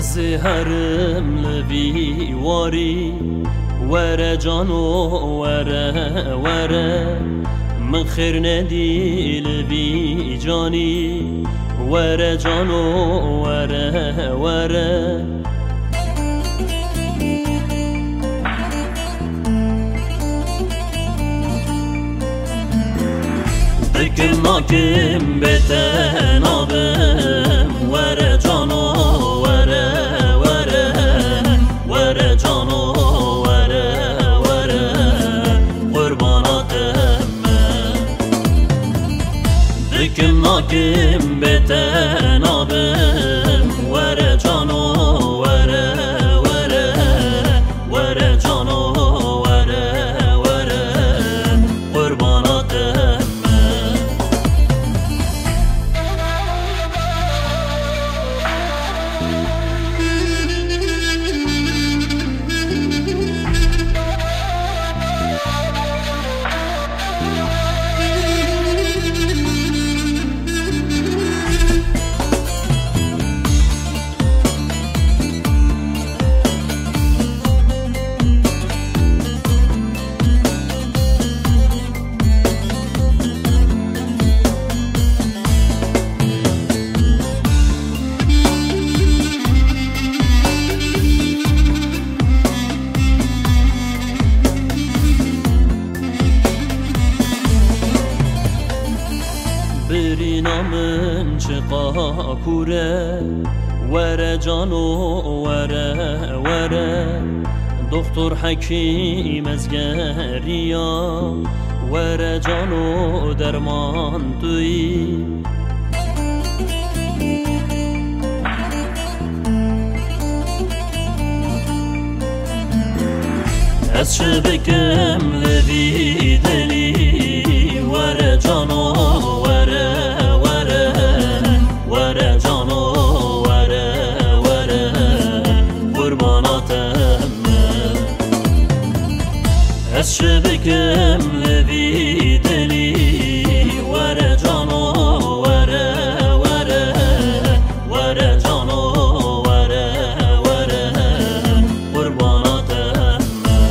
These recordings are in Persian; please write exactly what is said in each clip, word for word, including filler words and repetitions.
زهرم لبی واری وره جانو وره وره من خیر ندی لبی جانی وره جانو وره وره دکم ناکم بتنابم وره جانو وره وره وره جانو وره وره قرباناتم دکم ناکم بتنابم وره جانو وره وره وره جانو وره وره قرباناتم برینامن چقا کوره وره جانو وره وره دکتر حکیم از گریا وره جانو درمان توی از شبکم لبی دلی وره جانو از شبکم لبی دلی وره جانو وره وره وره جانو وره وره قرباناتم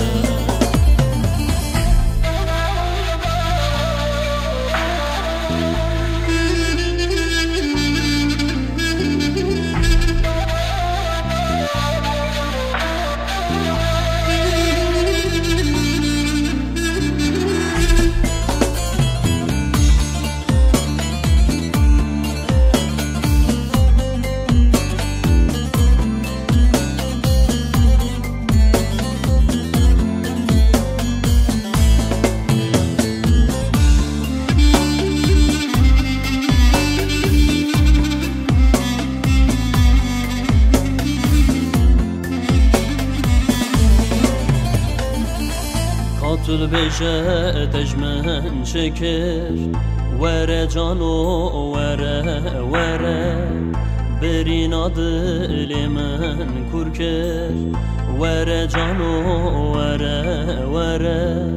قاتل بشه تجمن شکر وره جانو وره وره برینا دل من کور کرد وره جانو وره وره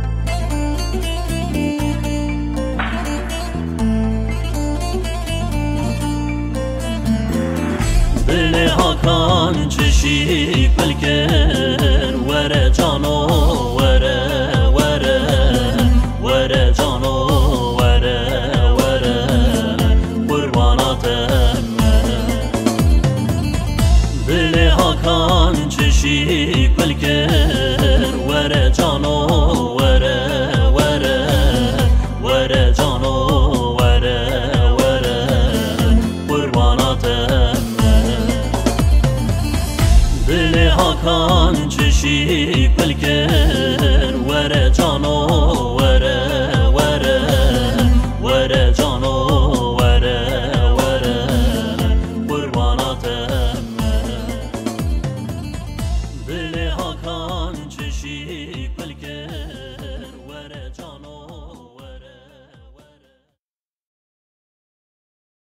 دل هاکان چشی پلکر وره جانو وره وره وره جانو وره وره قرباناتم دل هاکان چشی پلکر وره جانو وره وره وره جانو وره وره قرباناتم دل هاکان چشی پلکر وره جانو وره وره وره جانو وره وره قرباناتم دل هاکان چشی پلکر